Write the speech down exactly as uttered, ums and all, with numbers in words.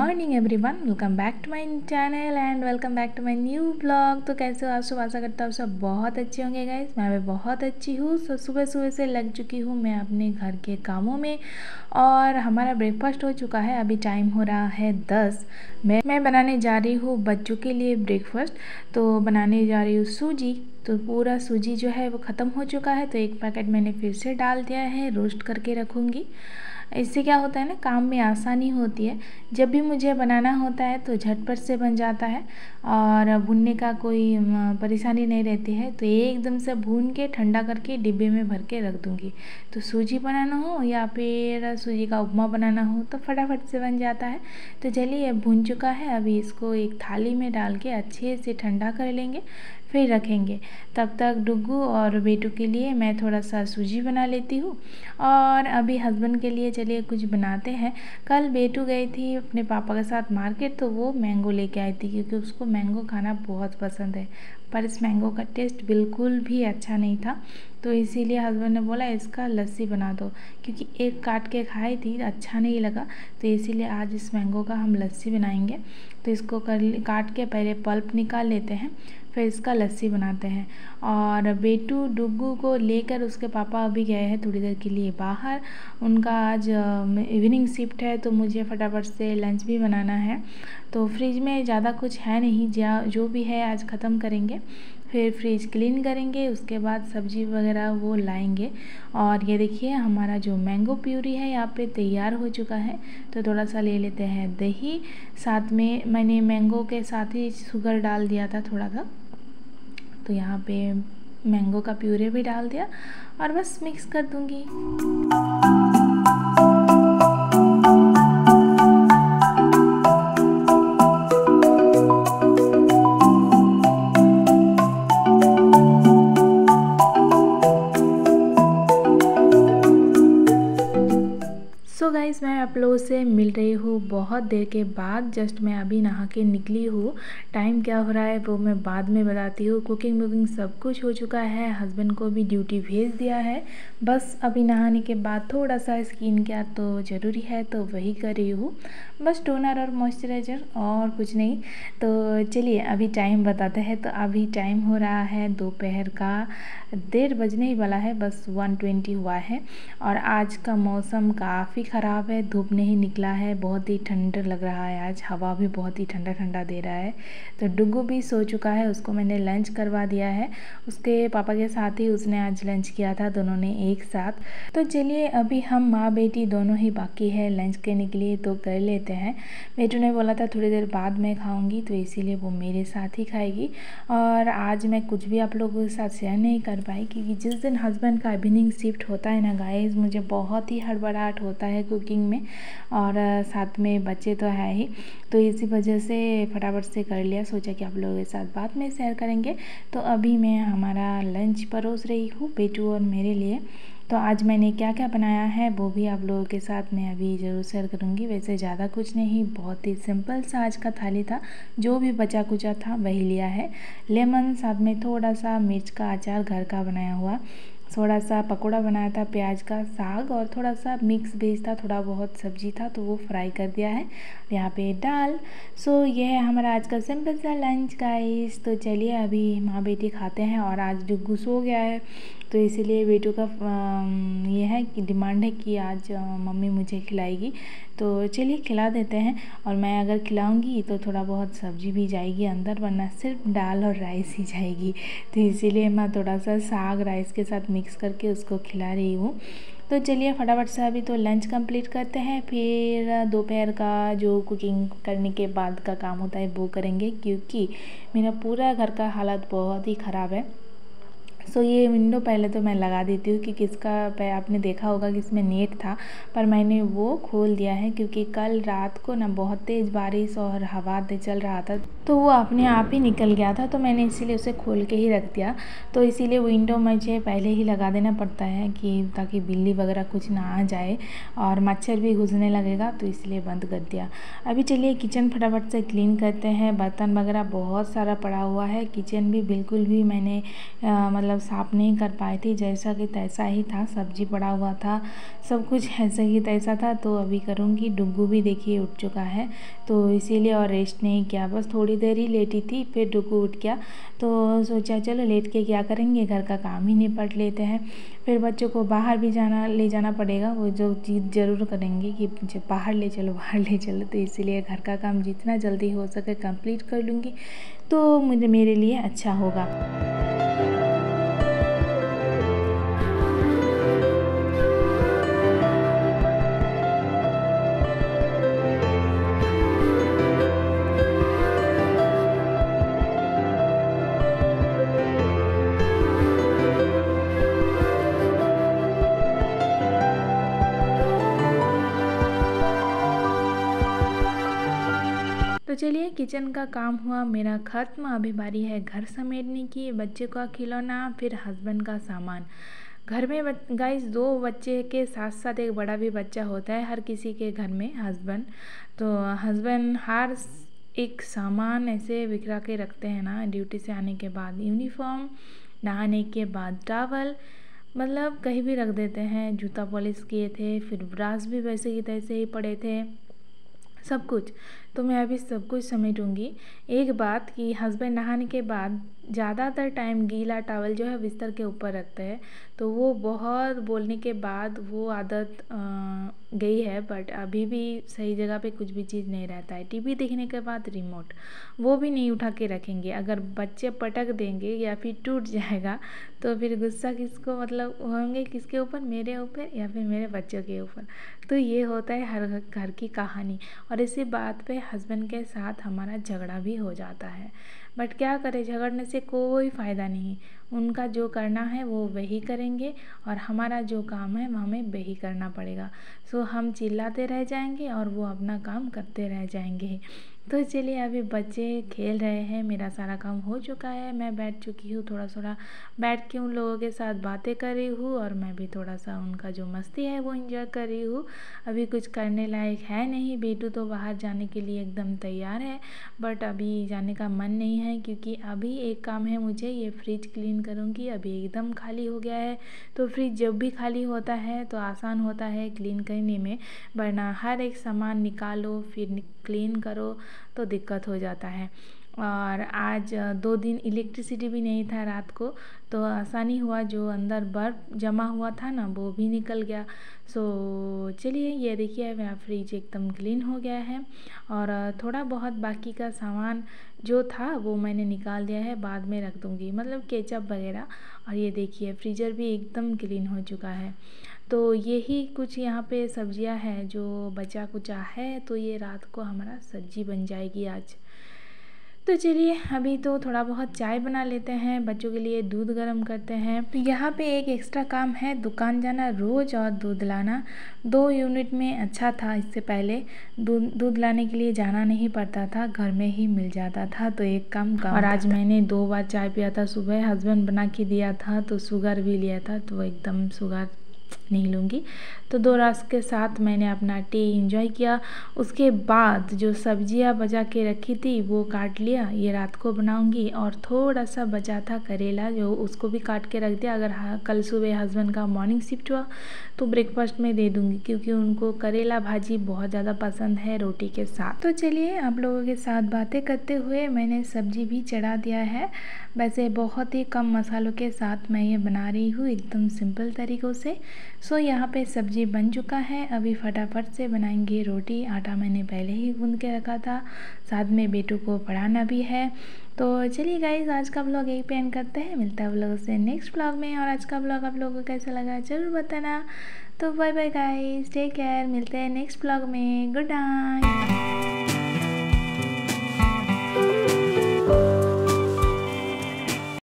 Morning everyone, welcome back to my channel and welcome back to my new blog. तो कैसे हो आप सब? आशा करता हूँ सब बहुत अच्छे होंगे गाइस। मैं भी बहुत अच्छी हूँ। सो सुबह सुबह से लग चुकी हूँ मैं अपने घर के कामों में और हमारा ब्रेकफास्ट हो चुका है। अभी टाइम हो रहा है दस। मैं मैं बनाने जा रही हूँ बच्चों के लिए ब्रेकफास्ट। तो बनाने जा रही हूँ सूजी। तो पूरा सूजी जो है वो ख़त्म हो चुका है, तो एक पैकेट मैंने फिर से डाल दिया है, रोस्ट करके रखूँगी। इससे क्या होता है ना, काम में आसानी होती है। जब भी मुझे बनाना होता है तो झटपट से बन जाता है और भूनने का कोई परेशानी नहीं रहती है। तो एकदम से भून के ठंडा करके डिब्बे में भर के रख दूँगी। तो सूजी बनाना हो या फिर सूजी का उपमा बनाना हो तो फटाफट से बन जाता है। तो चलिए, भून चुका है। अभी इसको एक थाली में डाल के अच्छे से ठंडा कर लेंगे, फिर रखेंगे। तब तक डुग्गू और बेटू के लिए मैं थोड़ा सा सूजी बना लेती हूँ और अभी हस्बैंड के लिए चलिए कुछ बनाते हैं। कल बेटू गई थी अपने पापा के साथ मार्केट, तो वो मैंगो लेके आई थी क्योंकि उसको मैंगो खाना बहुत पसंद है। पर इस मैंगो का टेस्ट बिल्कुल भी अच्छा नहीं था, तो इसीलिए हस्बैंड ने बोला इसका लस्सी बना दो, क्योंकि एक काट के खाई थी, अच्छा नहीं लगा। तो इसीलिए आज इस मैंगो का हम लस्सी बनाएंगे। तो इसको कर काट के पहले पल्प निकाल लेते हैं, फिर इसका लस्सी बनाते हैं। और बेटू डुग्गू को लेकर उसके पापा अभी गए हैं थोड़ी देर के लिए बाहर। उनका आज इवनिंग शिफ्ट है, तो मुझे फटाफट से लंच भी बनाना है। तो फ्रिज में ज़्यादा कुछ है नहीं, जो भी है आज ख़त्म करेंगे, फिर फ्रिज क्लीन करेंगे, उसके बाद सब्जी वगैरह वो लाएंगे। और ये देखिए हमारा जो मैंगो प्यूरी है यहाँ पे तैयार हो चुका है। तो थोड़ा सा ले लेते हैं दही, साथ में मैंने मैंगो के साथ ही शुगर डाल दिया था थोड़ा सा। तो यहाँ पे मैंगो का प्यूरी भी डाल दिया और बस मिक्स कर दूँगी। सो गाइस, मैं आप लोगों से मिल रही हूँ बहुत देर के बाद। जस्ट मैं अभी नहा के निकली हूँ। टाइम क्या हो रहा है वो मैं बाद में बताती हूँ। कुकिंग वुकिंग सब कुछ हो चुका है, हस्बैंड को भी ड्यूटी भेज दिया है। बस अभी नहाने के बाद थोड़ा सा स्किन केयर तो ज़रूरी है, तो वही कर रही हूँ। बस टोनर और मॉइस्चराइज़र और कुछ नहीं। तो चलिए अभी टाइम बताते हैं। तो अभी टाइम हो रहा है दोपहर का डेढ़ बजने ही वाला है, बस वन ट्वेंटी हुआ है। और आज का मौसम काफ़ी ख़राब है, धूप नहीं निकला है, बहुत ही ठंडा लग रहा है। आज हवा भी बहुत ही ठंडा ठंडा दे रहा है। तो डुग्गू भी सो चुका है, उसको मैंने लंच करवा दिया है। उसके पापा के साथ ही उसने आज लंच किया था, दोनों ने एक साथ। तो चलिए अभी हम माँ बेटी दोनों ही बाकी है लंच करने के लिए, तो कर लेते हैं। बेटू ने बोला था थोड़ी देर बाद मैं खाऊँगी, तो इसीलिए वो मेरे साथ ही खाएगी। और आज मैं कुछ भी आप लोगों के साथ शेयर नहीं कर पाई, क्योंकि जिस दिन हस्बैंड का इवनिंग शिफ्ट होता है ना गाइस, मुझे बहुत ही हड़बड़ाहट होता है कुकिंग में, और साथ में बच्चे तो है ही। तो इसी वजह से फटाफट से कर लिया, सोचा कि आप लोगों के साथ बाद में शेयर करेंगे। तो अभी मैं हमारा लंच परोस रही हूँ बेटू और मेरे लिए। तो आज मैंने क्या क्या बनाया है वो भी आप लोगों के साथ मैं अभी ज़रूर शेयर करूँगी। वैसे ज़्यादा कुछ नहीं, बहुत ही सिंपल सा आज का थाली था, जो भी बचा कुचा था वही लिया है। लेमन, साथ में थोड़ा सा मिर्च का अचार घर का बनाया हुआ, थोड़ा सा पकोड़ा बनाया था प्याज का, साग, और थोड़ा सा मिक्स वेज था, थोड़ा बहुत सब्जी था तो वो फ्राई कर दिया है। यहाँ पे दाल। सो ये है हमारा आज का सिंपल सा लंच गाइस। तो चलिए अभी माँ बेटी खाते हैं। और आज डुग्गू सो गया है, तो इसीलिए बेटू का ये है कि डिमांड है कि आज मम्मी मुझे खिलाएगी। तो चलिए खिला देते हैं। और मैं अगर खिलाऊंगी तो थोड़ा बहुत सब्जी भी जाएगी अंदर, वरना सिर्फ दाल और राइस ही जाएगी। तो इसीलिए मैं थोड़ा सा साग राइस के साथ मिक्स करके उसको खिला रही हूँ। तो चलिए फटाफट से अभी तो लंच कंप्लीट करते हैं, फिर दोपहर का जो कुकिंग करने के बाद का काम होता है वो करेंगे, क्योंकि मेरा पूरा घर का हालत बहुत ही ख़राब है। सो ये विंडो पहले तो मैं लगा देती हूँ, क्योंकि इसका आपने देखा होगा कि इसमें नेट था, पर मैंने वो खोल दिया है क्योंकि कल रात को ना बहुत तेज़ बारिश और हवा चल रहा था। तो वो अपने आप ही निकल गया था, तो मैंने इसीलिए उसे खोल के ही रख दिया। तो इसीलिए विंडो मुझे पहले ही लगा देना पड़ता है कि ताकि बिल्ली वगैरह कुछ ना आ जाए और मच्छर भी घुसने लगेगा, तो इसलिए बंद कर दिया। अभी चलिए किचन फटाफट से क्लीन करते हैं। बर्तन वगैरह बहुत सारा पड़ा हुआ है। किचन भी बिल्कुल भी मैंने आ, मतलब साफ़ नहीं कर पाई थी, जैसा कि तैसा ही था। सब्जी पड़ा हुआ था, सब कुछ ऐसा ही तैसा था। तो अभी करूँगी। डुग्गू भी देखिए उठ चुका है, तो इसीलिए और रेस्ट नहीं किया, बस थोड़ी देर ही लेटी थी, फिर डुग्गू उठ गया। तो सोचा चलो लेट के क्या करेंगे, घर का काम ही निपट लेते हैं। फिर बच्चों को बाहर भी जाना ले जाना पड़ेगा, वो जो चीज़ ज़रूर करेंगे कि मुझे बाहर ले चलो बाहर ले चलो। तो इसीलिए घर का काम जितना जल्दी हो सके कंप्लीट कर लूँगी, तो मुझे मेरे लिए अच्छा होगा। तो चलिए किचन का काम हुआ मेरा ख़त्म। अभी बारी है घर समेटने की, बच्चे का खिलौना, फिर हस्बैंड का सामान। घर में गाइस दो बच्चे के साथ साथ एक बड़ा भी बच्चा होता है हर किसी के घर में, हस्बैंड। तो हस्बैंड हर एक सामान ऐसे बिखरा के रखते हैं ना, ड्यूटी से आने के बाद यूनिफॉर्म, नहाने के बाद टॉवल, मतलब कहीं भी रख देते हैं। जूता पॉलिश किए थे, फिर ब्रश भी वैसे ही तैसे ही पड़े थे, सब कुछ। तो मैं अभी सब कुछ समेटूंगी। एक बात कि हस्बैंड नहाने के बाद ज़्यादातर टाइम गीला टॉवल जो है बिस्तर के ऊपर रखते हैं, तो वो बहुत बोलने के बाद वो आदत गई है, बट अभी भी सही जगह पे कुछ भी चीज़ नहीं रहता है। टीवी देखने के बाद रिमोट वो भी नहीं उठा के रखेंगे, अगर बच्चे पटक देंगे या फिर टूट जाएगा तो फिर गुस्सा किसको मतलब होंगे, किसके ऊपर, मेरे ऊपर या फिर मेरे बच्चों के ऊपर। तो ये होता है हर घर की कहानी। और इसी बात पे हस्बैंड के साथ हमारा झगड़ा भी हो जाता है, बट क्या करें, झगड़ने से कोई फ़ायदा नहीं। उनका जो करना है वो वही करेंगे और हमारा जो काम है वो हमें वही करना पड़ेगा। सो हम चिल्लाते रह जाएंगे और वो अपना काम करते रह जाएंगे। तो चलिए अभी बच्चे खेल रहे हैं, मेरा सारा काम हो चुका है, मैं बैठ चुकी हूँ। थोड़ा थोड़ा बैठ के उन लोगों के साथ बातें कर रही हूँ और मैं भी थोड़ा सा उनका जो मस्ती है वो एंजॉय कर रही हूँ। अभी कुछ करने लायक है नहीं। बेटू तो बाहर जाने के लिए एकदम तैयार है, बट अभी जाने का मन नहीं है, क्योंकि अभी एक काम है मुझे, ये फ्रिज क्लीन करूँगी। अभी एकदम खाली हो गया है, तो फ्रिज जब भी खाली होता है तो आसान होता है क्लीन करने में, वरना हर एक सामान निकालो फिर क्लीन करो तो दिक्कत हो जाता है। और आज दो दिन इलेक्ट्रिसिटी भी नहीं था रात को, तो आसानी हुआ, जो अंदर बर्फ़ जमा हुआ था ना वो भी निकल गया। सो चलिए ये देखिए मेरा फ्रिज एकदम क्लीन हो गया है। और थोड़ा बहुत बाकी का सामान जो था वो मैंने निकाल दिया है, बाद में रख दूँगी, मतलब केचप वगैरह। और ये देखिए फ्रीज़र भी एकदम क्लीन हो चुका है। तो यही कुछ यहाँ पे सब्जियां हैं जो बचा कुचा है, तो ये रात को हमारा सब्जी बन जाएगी आज। तो चलिए अभी तो थोड़ा बहुत चाय बना लेते हैं, बच्चों के लिए दूध गर्म करते हैं। तो यहाँ पे एक एक्स्ट्रा काम है, दुकान जाना रोज़ और दूध लाना। दो यूनिट में अच्छा था, इससे पहले दूध दूध लाने के लिए जाना नहीं पड़ता था, घर में ही मिल जाता था, तो एक काम कम। और आज मैंने दो बार चाय पिया था, सुबह हस्बैंड बना के दिया था तो शुगर भी लिया था, तो एकदम शुगर नहीं लूँगी। तो दो रस के साथ मैंने अपना टी एंजॉय किया। उसके बाद जो सब्जियां बचा के रखी थी वो काट लिया, ये रात को बनाऊंगी। और थोड़ा सा बचा था करेला, जो उसको भी काट के रख दिया, अगर हाँ कल सुबह हस्बैंड का मॉर्निंग शिफ्ट हुआ तो ब्रेकफास्ट में दे दूँगी, क्योंकि उनको करेला भाजी बहुत ज़्यादा पसंद है रोटी के साथ। तो चलिए आप लोगों के साथ बातें करते हुए मैंने सब्जी भी चढ़ा दिया है। वैसे बहुत ही कम मसालों के साथ मैं ये बना रही हूँ, एकदम सिंपल तरीक़ों से। सो यहाँ पे सब्जी बन चुका है, अभी फटाफट से बनाएंगे रोटी। आटा मैंने पहले ही गूंद के रखा था, साथ में बेटू को पढ़ाना भी है। तो चलिए गाइज आज का ब्लॉग यही पे एंड करते हैं, मिलता है ब्लॉग से नेक्स्ट ब्लॉग में। और आज का ब्लॉग आप लोगों को कैसा लगा ज़रूर बताना। तो bye bye guys, take care, मिलते हैं नेक्स्ट ब्लॉग में, गुड नाइट।